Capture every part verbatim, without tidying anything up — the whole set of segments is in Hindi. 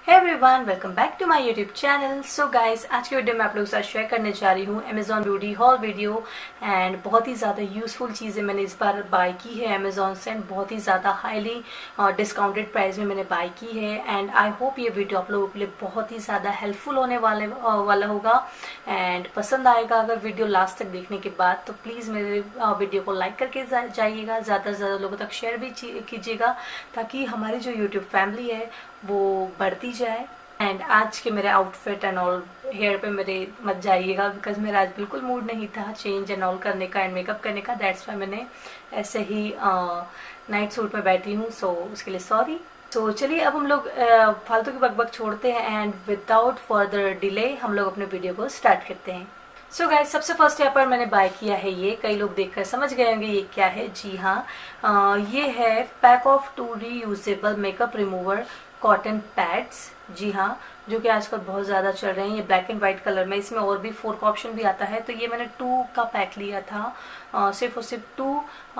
Hey everyone, welcome back to my YouTube channel. So guys, आज की वीडियो में आप लोगों के साथ शेयर करने जा रही हूँ Amazon beauty haul video. And बहुत ही ज़्यादा यूज़फुल चीज़ें मैंने इस बार बाय की है अमेजॉन से, एंड बहुत ही ज़्यादा हाईली डिस्काउंटेड प्राइस में मैंने बाय की है। एंड आई होप ये वीडियो आप लोगों के लिए बहुत ही ज़्यादा हेल्पफुल होने वाले uh, वाला होगा एंड पसंद आएगा। अगर वीडियो लास्ट तक देखने के बाद तो प्लीज़ मेरे वीडियो को लाइक करके जाइएगा, ज़्यादा से ज़्यादा लोगों तक शेयर भी कीजिएगा ताकि हमारी जो यूट्यूब फैमिली है वो बढ़ती जाए। एंड आज के मेरे आउटफिट एंड ऑल हेयर पे मेरे मत जाइएगा, बिकॉज मेरा आज बिल्कुल मूड नहीं था चेंज एंड ऑल करने का एंड मेकअप करने का। दैट्स वाई मैंने ऐसे ही नाइट सूट में बैठी हूँ, सो so, उसके लिए सॉरी। तो so, चलिए अब हम लोग uh, फालतू की बकबक छोड़ते हैं एंड विदाउट फर्दर डिले हम लोग अपने वीडियो को स्टार्ट करते हैं। सो so गाइज, सबसे फर्स्ट यहाँ पर मैंने बाय किया है ये, कई लोग देखकर समझ गए होंगे ये क्या है। जी हाँ, uh, ये है pack of two reusable makeup remover cotton pads. जी हाँ, जो कि आजकल बहुत ज़्यादा चल रहे हैं। ये ब्लैक एंड वाइट कलर में, इसमें और भी फोर का ऑप्शन भी आता है। तो ये मैंने टू का पैक लिया था, आ, सिर्फ और सिर्फ टू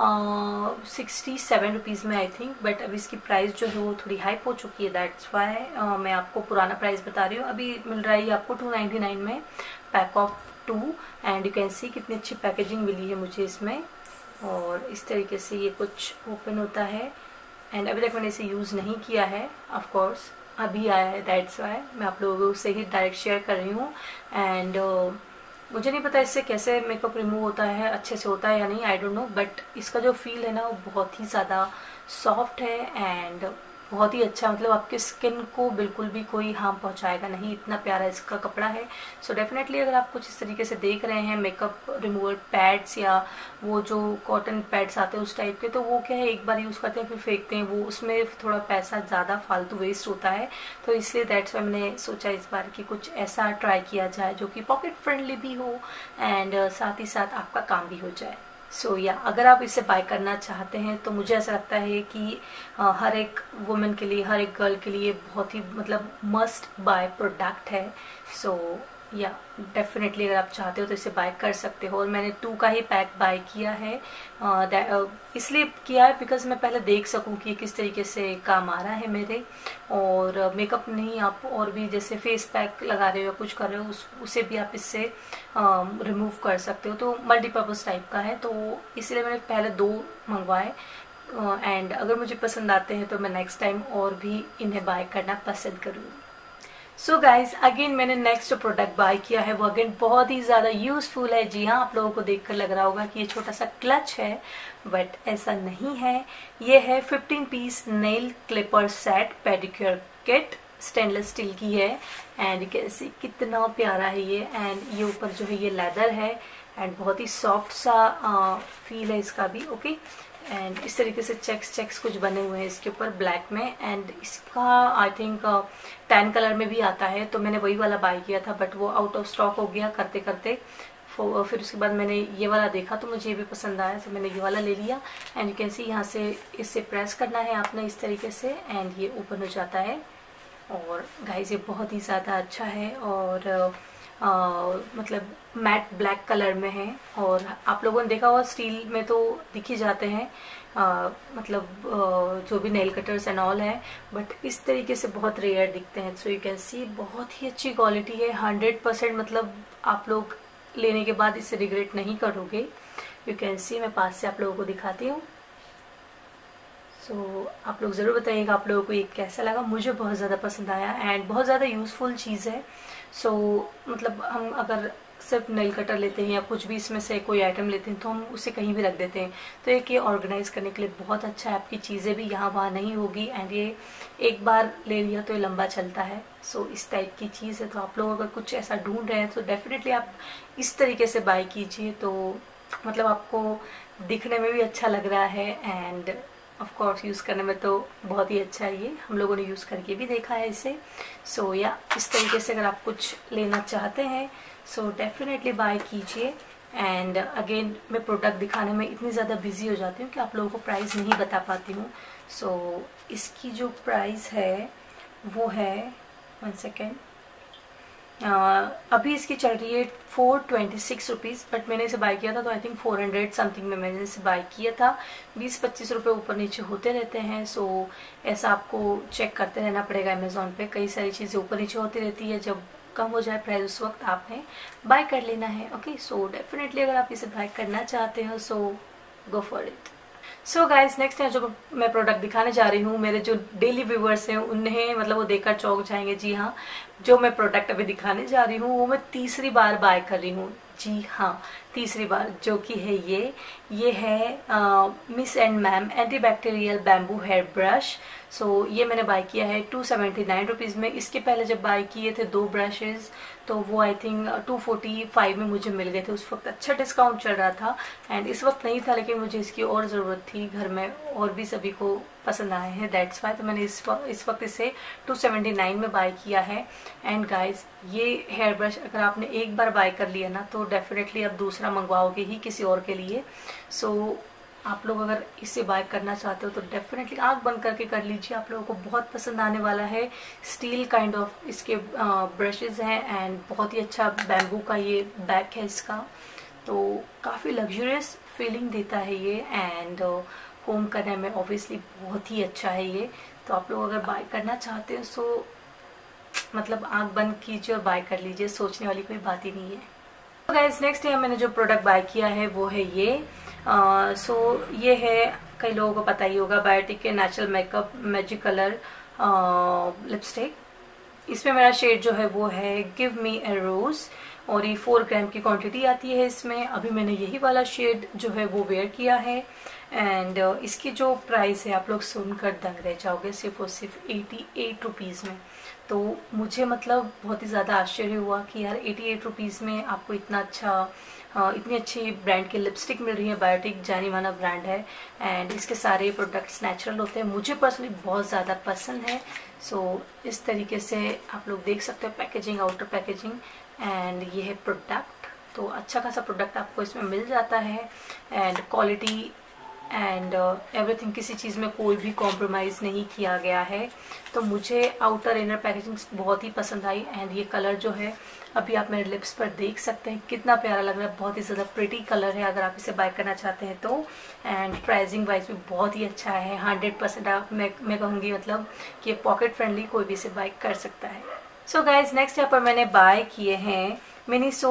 सिक्सटी सेवन रुपीज़ में आई थिंक। बट अभी इसकी प्राइस जो है वो थोड़ी हाइप हो चुकी है, दैट्स वाई मैं आपको पुराना प्राइस बता रही हूँ। अभी मिल रहा है आपको टू नाइन्टी नाइन में pack of two. And you can see कितनी अच्छी पैकेजिंग मिली है मुझे इसमें। और इस तरीके से ये कुछ ओपन होता है एंड अभी तक मैंने इसे यूज़ नहीं किया है, ऑफ कोर्स अभी आया है, दैट्स वाई मैं आप लोगों से ही डायरेक्ट शेयर कर रही हूँ। एंड uh, मुझे नहीं पता इससे कैसे मेकअप रिमूव होता है, अच्छे से होता है या नहीं, आई डोंट नो। बट इसका जो फील है ना वो बहुत ही ज़्यादा सॉफ्ट है एंड बहुत ही अच्छा, मतलब आपके स्किन को बिल्कुल भी कोई हार्म पहुंचाएगा नहीं, इतना प्यारा इसका कपड़ा है। सो so डेफिनेटली अगर आप कुछ इस तरीके से देख रहे हैं मेकअप रिमूवर पैड्स या वो जो कॉटन पैड्स आते हैं उस टाइप के, तो वो क्या है एक बार यूज़ करते हैं फिर फेंकते हैं, वो उसमें थोड़ा पैसा ज़्यादा फालतू वेस्ट होता है। तो इसलिए दैट्स वाई मैंने सोचा इस बार कि कुछ ऐसा ट्राई किया जाए जो कि पॉकेट फ्रेंडली भी हो एंड साथ ही साथ आपका काम भी हो जाए। सो so, या yeah, अगर आप इसे बाय करना चाहते हैं तो मुझे ऐसा लगता है कि आ, हर एक वुमेन के लिए, हर एक गर्ल के लिए बहुत ही मतलब मस्ट बाय प्रोडक्ट है। सो या डेफिनेटली अगर आप चाहते हो तो इसे बाय कर सकते हो। और मैंने टू का ही पैक बाय किया है, इसलिए किया है बिकॉज मैं पहले देख सकूं कि किस तरीके से काम आ रहा है मेरे। और मेकअप नहीं, आप और भी जैसे फेस पैक लगा रहे हो या कुछ कर रहे हो उस उसे भी आप इससे रिमूव कर सकते हो। तो मल्टीपर्पज़ टाइप का है, तो इसलिए मैंने पहले दो मंगवाए एंड uh, अगर मुझे पसंद आते हैं तो मैं नेक्स्ट टाइम और भी इन्हें बाय करना पसंद करूँगी। सो गाइज, अगेन मैंने नेक्स्ट प्रोडक्ट बाय किया है, वो अगेन बहुत ही ज़्यादा यूज़फुल है। जी हाँ, आप लोगों को देखकर लग रहा होगा कि ये छोटा सा क्लच है, बट ऐसा नहीं है। ये है fifteen piece nail clipper set pedicure kit, stainless steel की है एंड कैसे कितना प्यारा है ये। एंड ये ऊपर जो है ये लेदर है एंड बहुत ही सॉफ्ट सा फील है इसका भी, ओके okay? एंड इस तरीके से चेक्स चेक्स कुछ बने हुए हैं इसके ऊपर ब्लैक में। एंड इसका आई थिंक टैन कलर में भी आता है, तो मैंने वही वाला बाय किया था बट वो आउट ऑफ स्टॉक हो गया करते करते। फिर उसके बाद मैंने ये वाला देखा तो मुझे ये भी पसंद आया, तो मैंने ये वाला ले लिया। एंड यू कैन सी यहाँ से इससे प्रेस करना है आपने इस तरीके से एंड ये ओपन हो जाता है। और गाइस ये बहुत ही ज़्यादा अच्छा है और Uh, मतलब मैट ब्लैक कलर में है। और आप लोगों ने देखा होगा स्टील में तो दिख ही जाते हैं, uh, मतलब uh, जो भी नेल कटर्स एंड ऑल है, बट इस तरीके से बहुत रेयर दिखते हैं। सो यू कैन सी बहुत ही अच्छी क्वालिटी है, हंड्रेड परसेंट मतलब आप लोग लेने के बाद इसे रिग्रेट नहीं करोगे। यू कैन सी मैं पास से आप लोगों को दिखाती हूँ। सो so, आप लोग ज़रूर बताइएगा आप लोगों को ये कैसा लगा। मुझे बहुत ज़्यादा पसंद आया एंड बहुत ज़्यादा यूज़फुल चीज़ है। सो so, मतलब हम अगर सिर्फ नेल कटर लेते हैं या कुछ भी इसमें से कोई आइटम लेते हैं तो हम उसे कहीं भी रख देते हैं, तो एक ये ऑर्गेनाइज करने के लिए बहुत अच्छा है। आपकी चीज़ें भी यहाँ वहाँ नहीं होगी एंड ये एक बार ले लिया तो ये लंबा चलता है। सो so, इस टाइप की चीज़ है। तो आप लोग अगर कुछ ऐसा ढूंढ रहे हैं तो डेफिनेटली आप इस तरीके से बाय कीजिए, तो मतलब आपको दिखने में भी अच्छा लग रहा है एंड ऑफ कोर्स यूज़ करने में तो बहुत ही अच्छा है। ये हम लोगों ने यूज़ करके भी देखा है इसे। सो so, या इस तरीके से अगर आप कुछ लेना चाहते हैं सो डेफिनेटली बाय कीजिए। एंड अगेन मैं प्रोडक्ट दिखाने में इतनी ज़्यादा बिजी हो जाती हूँ कि आप लोगों को प्राइस नहीं बता पाती हूँ। सो so, इसकी जो प्राइस है वो है वन सेकेंड Uh, अभी इसकी चल रही है four twenty six rupees, but मैंने इसे बाय किया था तो I think four hundred something में मैंने इसे बाय किया था। बीस पच्चीस रुपये ऊपर नीचे होते रहते हैं, सो ऐसा आपको चेक करते रहना पड़ेगा। अमेज़ॉन पे कई सारी चीज़ें ऊपर नीचे होती रहती है, जब कम हो जाए प्राइस उस वक्त आपने बाय कर लेना है। ओके, सो डेफिनेटली अगर आप इसे बाय करना चाहते हो so go for it. So guys next है जो मैं प्रोडक्ट दिखाने जा रही हूँ, मेरे जो डेली व्यूवर्स हैं उन्हें मतलब वो देखकर चौंक जाएंगे। जी हाँ, जो मैं प्रोडक्ट अभी दिखाने जा रही हूँ वो मैं तीसरी बार बाय कर रही हूँ। जी हाँ, तीसरी बार, जो कि है ये ये है Miss and Mam anti bacterial bamboo hair brush. So ये मैंने बाय किया है टू सेवेंटी नाइन रुपीज़ में। इसके पहले जब बाय किए थे दो ब्रशेज़ तो वो I think two forty five में मुझे मिल गए थे। उस वक्त अच्छा डिस्काउंट चल रहा था एंड इस वक्त नहीं था, लेकिन मुझे इसकी और ज़रूरत थी घर में, और भी सभी को पसंद आए हैं, दैट्स वाई। तो मैंने इस वक्त इस वक्त इसे टू सेवेंटी नाइन में बाय किया है। एंड गाइज ये हेयर ब्रश अगर आपने एक बार बाय कर लिया ना तो डेफिनेटली आप दूसरा मंगवाओगे ही किसी और के लिए। सो so, आप लोग अगर इसे बाय करना चाहते हो तो डेफिनेटली आँख बंद करके कर लीजिए, आप लोगों को बहुत पसंद आने वाला है। स्टील काइंड ऑफ इसके ब्रशेज हैं एंड बहुत ही अच्छा बैम्बू का ये बैक है इसका, तो काफ़ी लग्जरियस फीलिंग देता है ये एंड कोम करने में ऑब्वियसली बहुत ही अच्छा है ये। तो आप लोग अगर बाय करना चाहते हो सो मतलब आँख बंद कीजिए और बाय कर लीजिए, सोचने वाली कोई बात ही नहीं है। तो गाइस नेक्स्ट है मैंने जो प्रोडक्ट बाय किया है वो है ये सो uh, so, ये है, कई लोगों को पता ही होगा, बायोटिक के natural makeup magic colour lipstick. इसमें मेरा शेड जो है वो है गिव मी ए रोज और ये फोर ग्राम की क्वांटिटी आती है इसमें। अभी मैंने यही वाला शेड जो है वो वेयर किया है एंड uh, इसकी जो प्राइस है आप लोग सुनकर दंग रह जाओगे, सिर्फ और सिर्फ एटी एट रुपीज़ में। तो मुझे मतलब बहुत ही ज़्यादा आश्चर्य हुआ कि यार एटी एट रुपीज़ में आपको इतना अच्छा Uh, इतनी अच्छी ब्रांड की लिपस्टिक मिल रही है। बायोटिक जानी माना ब्रांड है एंड इसके सारे प्रोडक्ट्स नेचुरल होते हैं, मुझे पर्सनली बहुत ज़्यादा पसंद है। सो so, इस तरीके से आप लोग देख सकते हो पैकेजिंग, आउटर पैकेजिंग एंड ये है प्रोडक्ट। तो अच्छा खासा प्रोडक्ट आपको इसमें मिल जाता है एंड क्वालिटी एंड एवरीथिंग, किसी चीज़ में कोई भी कॉम्प्रोमाइज़ नहीं किया गया है। तो मुझे आउटर इनर पैकेजिंग बहुत ही पसंद आई एंड ये कलर जो है अभी आप मेरे लिप्स पर देख सकते हैं कितना प्यारा लग रहा है, बहुत ही ज़्यादा प्रिटी कलर है अगर आप इसे बाय करना चाहते हैं तो। एंड प्राइसिंग वाइज भी बहुत ही अच्छा है, हंड्रेड परसेंट आप मैं मैं कहूँगी मतलब कि पॉकेट फ्रेंडली, कोई भी इसे बाय कर सकता है। सो गाइज नेक्स्ट यहाँ पर मैंने बाय किए हैं मिनीसो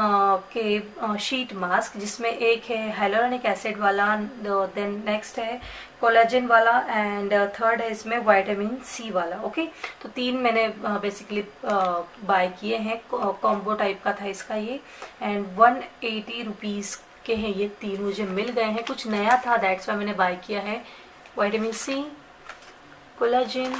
के शीट मास्क, जिसमें एक है हाइलोरनिक एसिड वाला, देन नेक्स्ट है कोलाजन वाला एंड थर्ड है इसमें विटामिन सी वाला। Okay okay? तो तीन मैंने बेसिकली बाय किए हैं, कॉम्बो टाइप का था इसका ये एंड वन एटी रुपीज़ के हैं ये तीन, मुझे मिल गए हैं, कुछ नया था दैट्स वाई मैंने बाय किया है। विटामिन सी, कोलाजन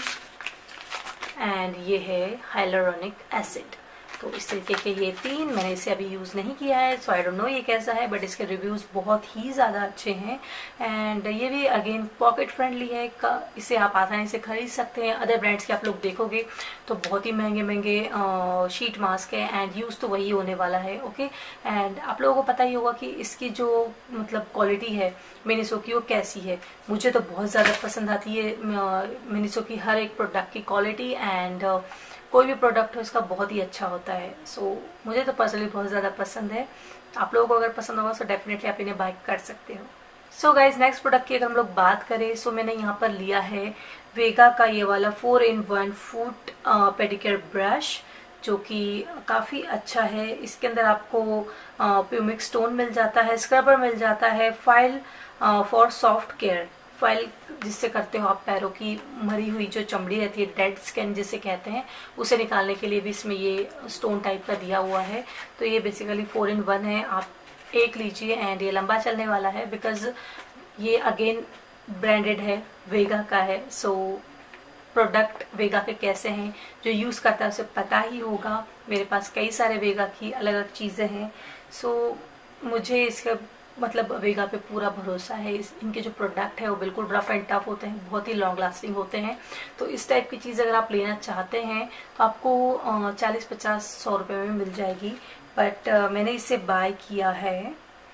एंड ये है हाइलोरनिक एसिड। तो इस तरीके के ये तीन, मैंने इसे अभी यूज़ नहीं किया है सो आई डोंट नो ये कैसा है, बट इसके रिव्यूज़ बहुत ही ज़्यादा अच्छे हैं एंड ये भी अगेन पॉकेट फ्रेंडली है, इसे आप आसानी से खरीद सकते हैं। अदर ब्रांड्स के आप लोग देखोगे तो बहुत ही महंगे महंगे शीट मास्क है एंड यूज़ तो वही होने वाला है। ओके एंड आप लोगों को पता ही होगा कि इसकी जो मतलब क्वालिटी है मिनीसो की वो कैसी है, मुझे तो बहुत ज़्यादा पसंद आती है मिनीसो की हर एक प्रोडक्ट की क्वालिटी एंड कोई भी प्रोडक्ट हो इसका बहुत ही अच्छा होता है। सो so, मुझे तो पर्सनली बहुत ज़्यादा पसंद है, आप लोगों को अगर पसंद होगा तो डेफिनेटली आप इन्हें बाय कर सकते हो। सो गाइज नेक्स्ट प्रोडक्ट की अगर हम लोग बात करें सो so, मैंने यहाँ पर लिया है वेगा का ये वाला four in one foot pedicure brush, जो कि काफ़ी अच्छा है। इसके अंदर आपको प्यूमिक स्टोन मिल जाता है, स्क्रबर मिल जाता है, file for soft care, file जिससे करते हो आप पैरों की मरी हुई जो चमड़ी रहती है, डेड स्किन जिसे कहते हैं, उसे निकालने के लिए भी इसमें ये स्टोन टाइप का दिया हुआ है। तो ये बेसिकली फोर इन वन है, आप एक लीजिए एंड ये लंबा चलने वाला है बिकॉज ये अगेन ब्रांडेड है, वेगा का है। सो प्रोडक्ट वेगा के कैसे हैं जो यूज़ करता है उसे पता ही होगा, मेरे पास कई सारे वेगा की अलग अलग चीज़ें हैं। सो मुझे इसका मतलब वेगा पे पूरा भरोसा है। इस इनके जो प्रोडक्ट है वो बिल्कुल रफ एंड टफ होते हैं, बहुत ही लॉन्ग लास्टिंग होते हैं। तो इस टाइप की चीज़ अगर आप लेना चाहते हैं तो आपको चालीस पचास सौ रुपये में मिल जाएगी, बट मैंने इसे बाय किया है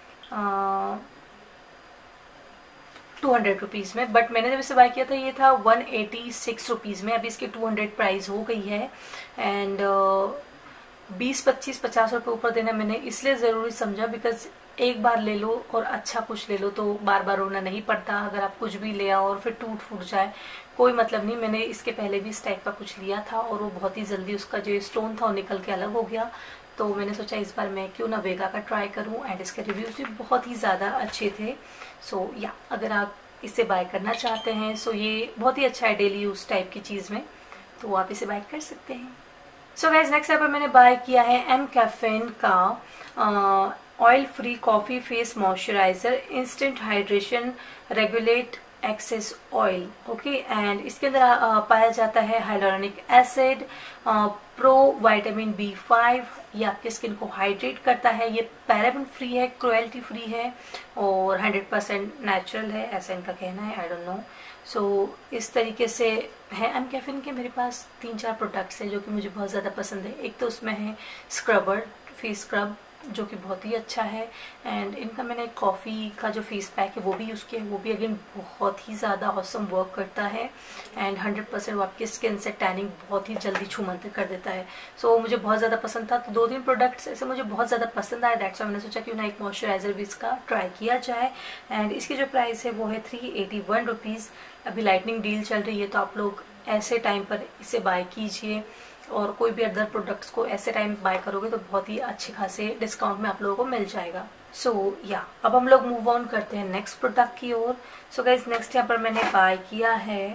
टू हंड्रेड रुपीज़ में, बट मैंने जब इसे बाय किया था ये था वन एटी सिक्स रुपीज़ में, अभी इसकी टू हंड्रेड प्राइस हो गई है एंड बीस पच्चीस पचास रुपये ऊपर देना मैंने इसलिए ज़रूरी समझा बिकॉज एक बार ले लो और अच्छा कुछ ले लो तो बार बार रोना नहीं पड़ता। अगर आप कुछ भी ले आओ और फिर टूट फूट जाए कोई मतलब नहीं। मैंने इसके पहले भी इस टाइप का कुछ लिया था और वो बहुत ही जल्दी उसका जो स्टोन था वो निकल के अलग हो गया। तो मैंने सोचा इस बार मैं क्यों ना वेगा का ट्राई करूं एंड इसके रिव्यूज़ भी बहुत ही ज़्यादा अच्छे थे। सो या अगर आप इसे बाय करना चाहते हैं सो ये बहुत ही अच्छा है डेली यूज़ टाइप की चीज़ में, तो आप इसे बाय कर सकते हैं। सो गाइज नेक्स्ट यहाँ पर मैंने बाय किया है एम कैफेन का oil free coffee face moisturiser instant hydration regulate excess oil. Okay, and इसके अंदर आ, पाया जाता है hyaluronic acid, pro vitamin B five. ये आपके स्किन को हाइड्रेट करता है। ये पैराबेन फ्री है, क्रुएल्टी फ्री है और हंड्रेड परसेंट नेचुरल है, ऐसा इनका कहना है। I don't know. सो इस तरीके से है एम कैफिन के मेरे पास तीन चार प्रोडक्ट्स हैं जो कि मुझे बहुत ज़्यादा पसंद है। एक तो उसमें है स्क्रबर, फेस स्क्रब, जो कि बहुत ही अच्छा है। एंड इनका मैंने कॉफ़ी का जो फेस पैक है वो भी यूज़ किया है, वो भी अगेन बहुत ही ज़्यादा ऑसम वर्क करता है एंड हंड्रेड परसेंट वो आपकी स्किन से टैनिंग बहुत ही जल्दी छूमंतर कर देता है। सो so, मुझे बहुत ज़्यादा पसंद था। तो दो तीन प्रोडक्ट्स ऐसे मुझे बहुत ज़्यादा पसंद आए, दैट्स वाई मैंने सोचा क्यों ना एक मॉइस्चराइजर भी इसका ट्राई किया जाए। एंड इसकी जो प्राइस है वो है थ्री एटी वन रुपीज़। अभी लाइटनिंग डील चल रही है तो आप लोग ऐसे टाइम पर इसे बाय कीजिए और कोई भी अदर प्रोडक्ट्स को ऐसे टाइम बाय करोगे तो बहुत ही अच्छे खासे डिस्काउंट में आप लोगों को मिल जाएगा। सो so, या yeah, अब हम लोग मूव ऑन करते हैं नेक्स्ट प्रोडक्ट की ओर। सो गाइज नेक्स्ट यहाँ पर मैंने बाय किया है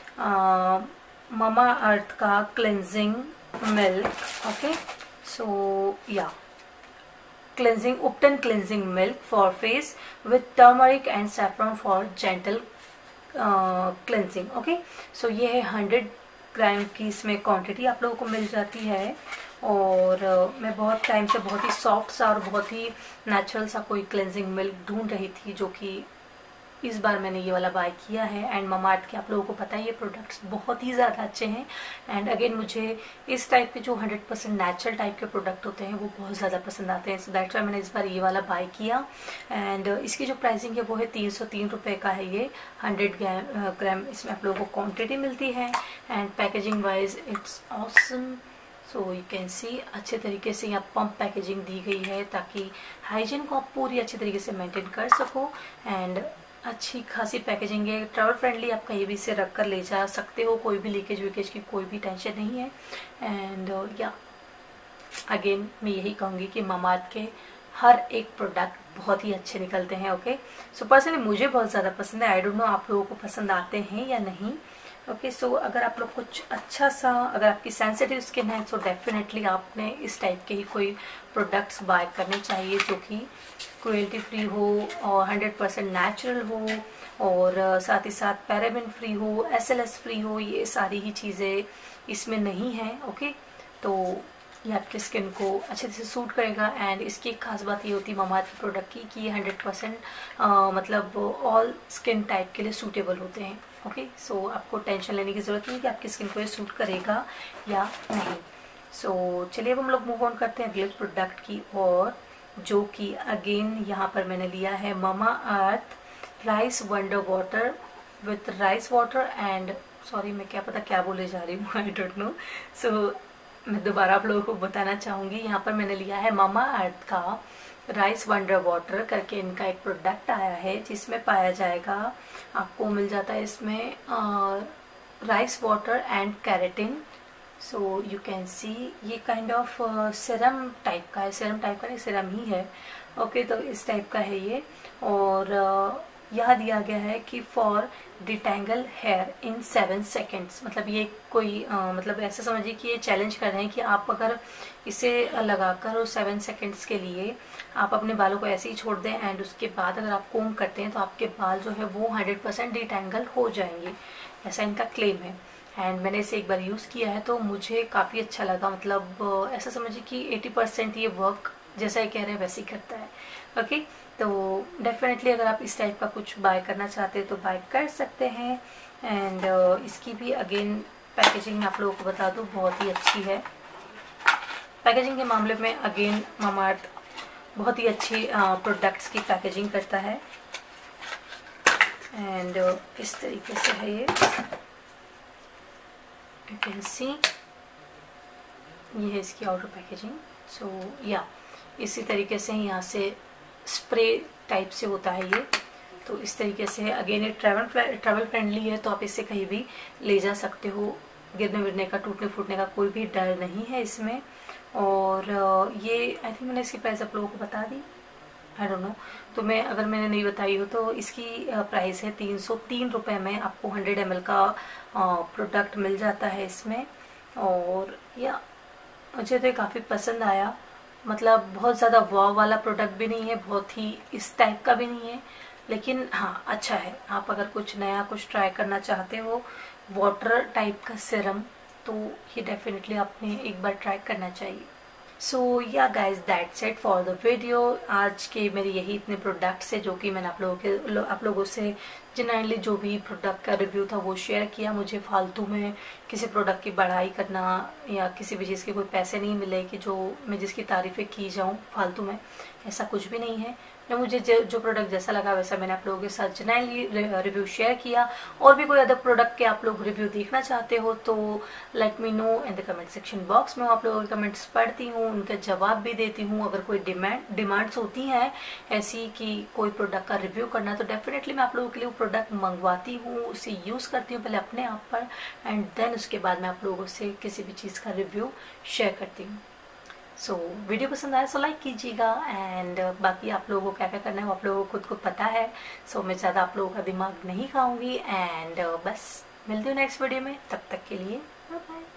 ममा अर्थ का क्लेंजिंग मिल्क। ओके, सो या cleansing ubtan cleansing milk for face with turmeric and saffron for gentle cleansing. Okay, so ये है हंड्रेड ग्राम की इसमें क्वांटिटी आप लोगों को मिल जाती है। और uh, मैं बहुत टाइम से बहुत ही सॉफ्ट सा और बहुत ही नेचुरल सा कोई क्लेंजिंग मिल्क ढूंढ रही थी, जो कि इस बार मैंने ये वाला बाय किया है। एंड ममाअर्थ के आप लोगों को पता है ये प्रोडक्ट्स बहुत ही ज़्यादा अच्छे हैं। एंड अगेन मुझे इस टाइप के जो हंड्रेड परसेंट नेचुरल टाइप के प्रोडक्ट होते हैं वो बहुत ज़्यादा पसंद आते हैं। सो दैट्स वाई मैंने इस बार ये वाला बाय किया। एंड इसकी जो प्राइसिंग है वो है तीन सौ तीन रुपये का है। ये हंड्रेड ग्राम इसमें आप लोगों को क्वान्टिटी मिलती है। And packaging wise it's awesome. So you can see अच्छे तरीके से यहाँ पंप पैकेजिंग दी गई है ताकि हाइजीन को आप पूरी अच्छे तरीके से मेंटेन कर सको। एंड अच्छी खासी पैकेजिंग है, ट्रैवल फ्रेंडली, आप कहीं भी इसे रख कर ले जा सकते हो, कोई भी लीकेज वीकेज की कोई भी टेंशन नहीं है। एंड या अगेन मैं यही कहूँगी कि ममाअर्थ के हर एक प्रोडक्ट बहुत ही अच्छे निकलते हैं। ओके, सो पर्सनली मुझे बहुत ज़्यादा पसंद है। आई डोंट नो आप लोगों को पसंद आते हैं या नहीं। ओके, सो अगर आप लोग कुछ अच्छा सा, अगर आपकी सेंसिटिव स्किन है तो डेफिनेटली आपने इस टाइप के ही कोई प्रोडक्ट्स बाय करने चाहिए जो कि क्रुएल्टी फ्री हो और हंड्रेड परसेंट नेचुरल हो और साथ ही साथ पैराबेन फ्री हो, एस एल एस फ्री हो। ये सारी ही चीज़ें इसमें नहीं हैं। ओके, तो ये आपकी स्किन को अच्छे से सूट करेगा। एंड इसकी एक खास बात ये होती है ममाअर्थ के प्रोडक्ट की कि ये हंड्रेड परसेंट मतलब ऑल स्किन टाइप के लिए सूटेबल होते हैं। ओके, सो आपको टेंशन लेने की ज़रूरत नहीं कि आपकी स्किन को ये सूट करेगा या नहीं। सो so, चलिए अब हम लोग मूव ऑन करते हैं अगले प्रोडक्ट की और, जो कि अगेन यहाँ पर मैंने लिया है Mamaearth rice wonder water with rice water and sorry मैं क्या पता क्या बोले जा रही हूँ, आई डोंट नो। सो मैं दोबारा आप लोगों को बताना चाहूँगी, यहाँ पर मैंने लिया है ममाअर्थ का राइस वंडर वाटर करके इनका एक प्रोडक्ट आया है जिसमें पाया जाएगा, आपको मिल जाता है इसमें rice water and keratin. So you can see ये काइंड ऑफ सीरम टाइप का है, सीरम टाइप का नहीं सीरम ही है। ओके okay, तो इस टाइप का है ये। और uh, यहाँ दिया गया है कि for detangle hair in seven seconds. मतलब ये कोई आ, मतलब ऐसा समझिए कि ये चैलेंज कर रहे हैं कि आप अगर इसे लगाकर और सेवन सेकेंड्स के लिए आप अपने बालों को ऐसे ही छोड़ दें एंड उसके बाद अगर आप कोम करते हैं तो आपके बाल जो है वो हंड्रेड परसेंट डिटेंगल हो जाएंगे, ऐसा इनका क्लेम है। एंड मैंने इसे एक बार यूज़ किया है तो मुझे काफ़ी अच्छा लगा। मतलब ऐसा समझिए कि एटी परसेंट ये वर्क जैसा ही कह रहे हैं वैसे ही करता है। ओके, तो डेफिनेटली अगर आप इस टाइप का कुछ बाय करना चाहते हैं तो बाय कर सकते हैं। एंड uh, इसकी भी अगेन पैकेजिंग मैं आप लोगों को बता दूं बहुत ही अच्छी है। पैकेजिंग के मामले में अगेन ममाअर्थ बहुत ही अच्छी प्रोडक्ट्स uh, की पैकेजिंग करता है। एंड uh, इस तरीके से है ये, यू कैन सी ये है इसकी आउटर पैकेजिंग। सो या इसी तरीके से यहाँ से स्प्रे टाइप से होता है ये। तो इस तरीके से अगेन ये ट्रैवल ट्रैवल फ्रेंडली है, तो आप इसे कहीं भी ले जा सकते हो। गिरने विरने का, टूटने फूटने का कोई भी डर नहीं है इसमें। और ये आई थिंक मैंने इसकी प्राइस आप लोगों को बता दी, आई डोंट नो। तो मैं अगर मैंने नहीं बताई हो तो इसकी प्राइस है तीन सौ तीन रुपये में आपको हंड्रेड एम एल का प्रोडक्ट मिल जाता है इसमें। और या मुझे तो काफ़ी पसंद आया, मतलब बहुत ज़्यादा वाव वाला प्रोडक्ट भी नहीं है, बहुत ही इस टाइप का भी नहीं है, लेकिन हाँ अच्छा है। आप अगर कुछ नया कुछ ट्राई करना चाहते हो वाटर टाइप का सीरम, तो ये डेफिनेटली आपने एक बार ट्राई करना चाहिए। सो या guys that's it for the video. आज के मेरे यही इतने प्रोडक्ट्स है जो कि मैंने आप लोगों के लो, आप लोगों से जेन्युइनली जो भी प्रोडक्ट का रिव्यू था वो शेयर किया। मुझे फालतू में किसी प्रोडक्ट की बढ़ाई करना या किसी भी चीज़ के कोई पैसे नहीं मिले कि जो मैं जिसकी तारीफ़ें की जाऊँ फालतू में, ऐसा कुछ भी नहीं है। ना मुझे जो, जो प्रोडक्ट जैसा लगा वैसा मैंने आप लोगों के साथ जेन्युइनली रिव्यू शेयर किया। और भी कोई अदर प्रोडक्ट के आप लोग रिव्यू देखना चाहते हो तो let me know in the comment section box में। आप लोगों के कमेंट्स पढ़ती हूँ, उनका जवाब भी देती हूँ। अगर कोई डिमांड डिमांड्स होती हैं ऐसी कि कोई प्रोडक्ट का रिव्यू करना, तो डेफिनेटली मैं आप लोगों के लिए वो प्रोडक्ट मंगवाती हूँ, उसे यूज़ करती हूँ पहले अपने आप पर, एंड देन उसके बाद मैं आप लोगों से किसी भी चीज़ का रिव्यू शेयर करती हूँ। सो so, वीडियो पसंद आया सो लाइक कीजिएगा। एंड uh, बाकी आप लोगों को क्या क्या करना है वो आप लोगों को खुद को पता है। सो so, मैं ज़्यादा आप लोगों का दिमाग नहीं खाऊंगी। एंड uh, बस मिलती हूँ नेक्स्ट वीडियो में, तब तक के लिए बाय बाय।